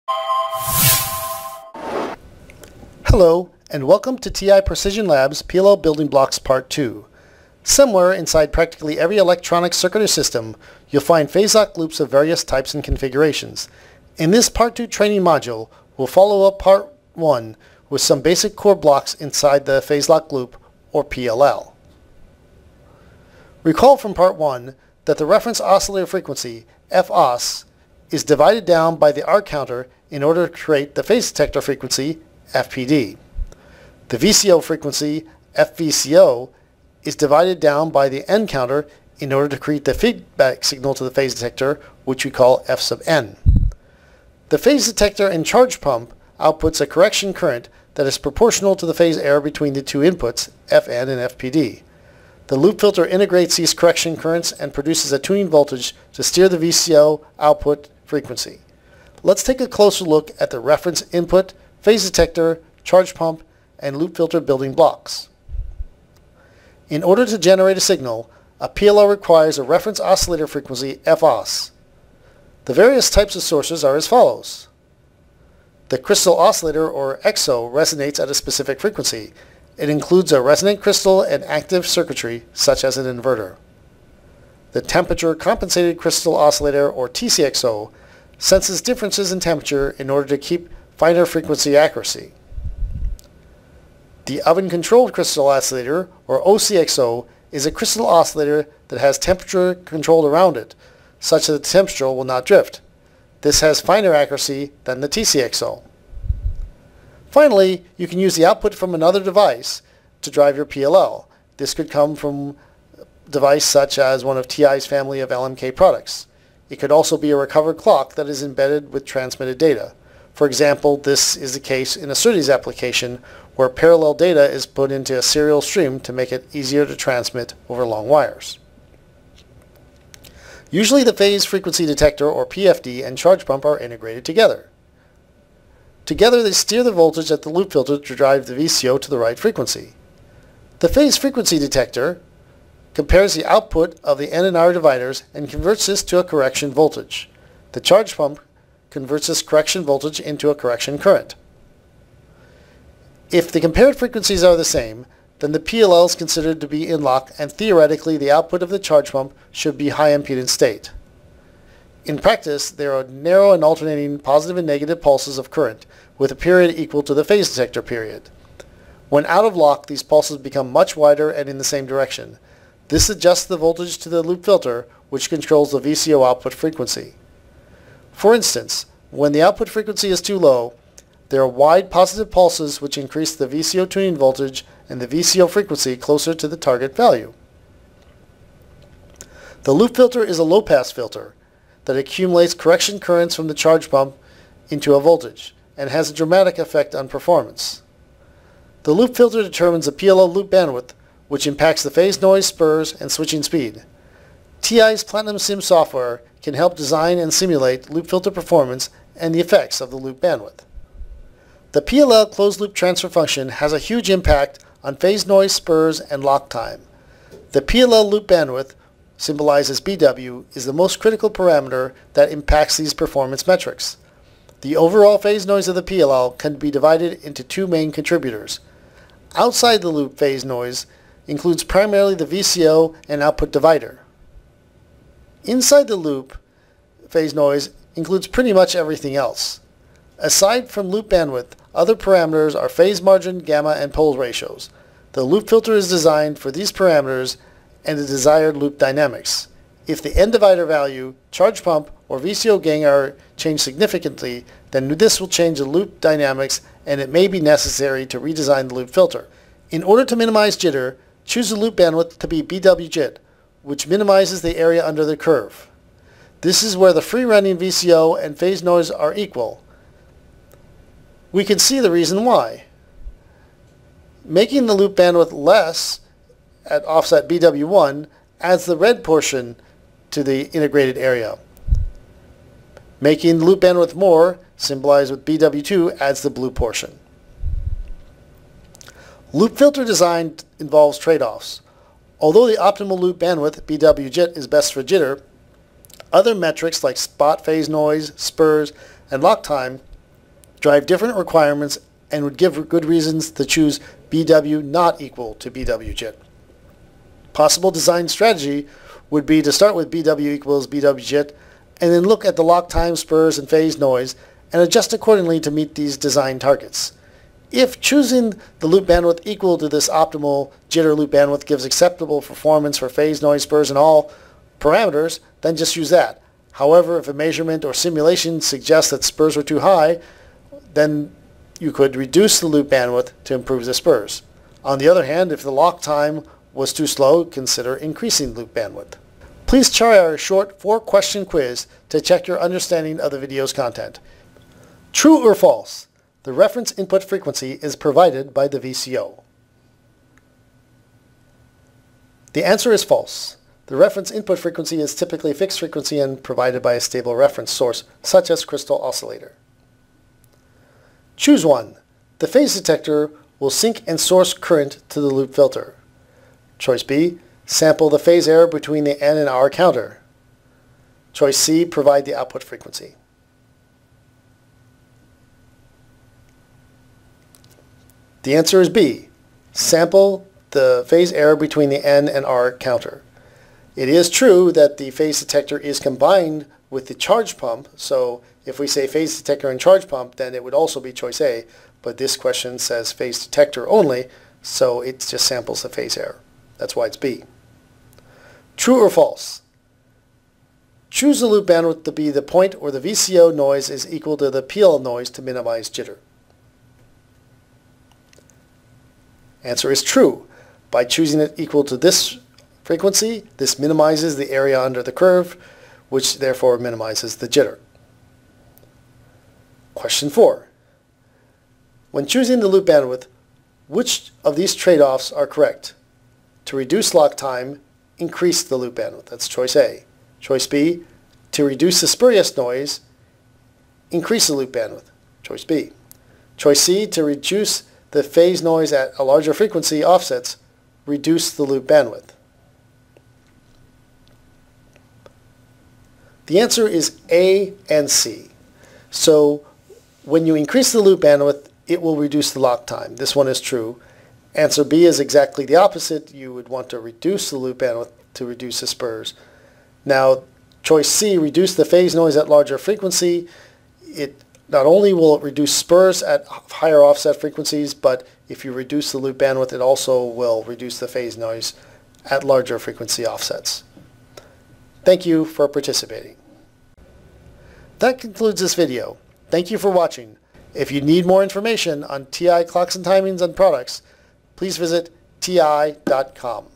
Hello, and welcome to TI Precision Labs PLL Building Blocks Part 2. Somewhere inside practically every electronic circuit or system, you'll find phase-lock loops of various types and configurations. In this Part 2 training module, we'll follow up Part 1 with some basic core blocks inside the phase-lock loop, or PLL. Recall from Part 1 that the reference oscillator frequency, FOS, is divided down by the arc counter in order to create the phase detector frequency, FPD. The VCO frequency, FVCO, is divided down by the N counter in order to create the feedback signal to the phase detector, which we call F sub N. The phase detector and charge pump outputs a correction current that is proportional to the phase error between the two inputs, Fn and FPD. The loop filter integrates these correction currents and produces a tuning voltage to steer the VCO output frequency. Let's take a closer look at the reference input, phase detector, charge pump, and loop filter building blocks. In order to generate a signal, a PLL requires a reference oscillator frequency, FOS. The various types of sources are as follows. The crystal oscillator, or XO, resonates at a specific frequency. It includes a resonant crystal and active circuitry, such as an inverter. The temperature compensated crystal oscillator, or TCXO, senses differences in temperature in order to keep finer frequency accuracy. The oven-controlled crystal oscillator, or OCXO, is a crystal oscillator that has temperature controlled around it, such that the temperature will not drift. This has finer accuracy than the TCXO. Finally, you can use the output from another device to drive your PLL. This could come from a device such as one of TI's family of LMK products. It could also be a recovered clock that is embedded with transmitted data. For example, this is the case in a SerDes application where parallel data is put into a serial stream to make it easier to transmit over long wires. Usually the phase frequency detector, or PFD, and charge pump are integrated together. Together they steer the voltage at the loop filter to drive the VCO to the right frequency. The phase frequency detector compares the output of the N and R dividers and converts this to a correction voltage. The charge pump converts this correction voltage into a correction current. If the compared frequencies are the same, then the PLL is considered to be in lock, and theoretically the output of the charge pump should be high impedance state. In practice, there are narrow and alternating positive and negative pulses of current with a period equal to the phase detector period. When out of lock, these pulses become much wider and in the same direction. This adjusts the voltage to the loop filter, which controls the VCO output frequency. For instance, when the output frequency is too low, there are wide positive pulses which increase the VCO tuning voltage and the VCO frequency closer to the target value. The loop filter is a low-pass filter that accumulates correction currents from the charge pump into a voltage and has a dramatic effect on performance. The loop filter determines the PLL loop bandwidth, which impacts the phase noise, spurs, and switching speed. TI's Platinum Sim software can help design and simulate loop filter performance and the effects of the loop bandwidth. The PLL closed-loop transfer function has a huge impact on phase noise, spurs, and lock time. The PLL loop bandwidth, symbolized as BW, is the most critical parameter that impacts these performance metrics. The overall phase noise of the PLL can be divided into two main contributors. Outside the loop phase noise includes primarily the VCO and output divider. Inside the loop phase noise includes pretty much everything else. Aside from loop bandwidth, other parameters are phase margin, gamma, and pole ratios. The loop filter is designed for these parameters and the desired loop dynamics. If the N divider value, charge pump, or VCO gain are changed significantly, then this will change the loop dynamics and it may be necessary to redesign the loop filter. In order to minimize jitter, choose the loop bandwidth to be BW JIT, which minimizes the area under the curve. This is where the free-running VCO and phase noise are equal. We can see the reason why. Making the loop bandwidth less at offset BW1 adds the red portion to the integrated area. Making the loop bandwidth more, symbolized with BW2, adds the blue portion. Loop filter design involves trade-offs. Although the optimal loop bandwidth, BW JIT, is best for jitter, other metrics like spot phase noise, spurs, and lock time drive different requirements and would give good reasons to choose BW not equal to BW JIT. Possible design strategy would be to start with BW equals BW JIT and then look at the lock time, spurs, and phase noise and adjust accordingly to meet these design targets. If choosing the loop bandwidth equal to this optimal jitter loop bandwidth gives acceptable performance for phase noise, spurs, and all parameters, then just use that. However, if a measurement or simulation suggests that spurs were too high, then you could reduce the loop bandwidth to improve the spurs. On the other hand, if the lock time was too slow, consider increasing loop bandwidth. Please try our short 4-question quiz to check your understanding of the video's content. True or false? The reference input frequency is provided by the VCO. The answer is false. The reference input frequency is typically a fixed frequency and provided by a stable reference source, such as crystal oscillator. Choose one. The phase detector will sink and source current to the loop filter. Choice B, sample the phase error between the N and R counter. Choice C, provide the output frequency. The answer is B, sample the phase error between the N and R counter. It is true that the phase detector is combined with the charge pump, so if we say phase detector and charge pump, then it would also be choice A, but this question says phase detector only, so it just samples the phase error. That's why it's B. True or false? Choose the loop bandwidth to be the point where the VCO noise is equal to the PL noise to minimize jitter. Answer is true. By choosing it equal to this frequency, this minimizes the area under the curve, which therefore minimizes the jitter. Question 4. When choosing the loop bandwidth, which of these trade-offs are correct? To reduce lock time, increase the loop bandwidth. That's choice A. Choice B, to reduce the spurious noise, increase the loop bandwidth. Choice B. Choice C, to reduce the phase noise at a larger frequency offsets, reduce the loop bandwidth. The answer is A and C. So when you increase the loop bandwidth, it will reduce the lock time. This one is true. Answer B is exactly the opposite. You would want to reduce the loop bandwidth to reduce the spurs. Now, choice C, reduce the phase noise at larger frequency. It not only will it reduce spurs at higher offset frequencies, but if you reduce the loop bandwidth, it also will reduce the phase noise at larger frequency offsets. Thank you for participating. That concludes this video. Thank you for watching. If you need more information on TI clocks and timings and products, please visit ti.com.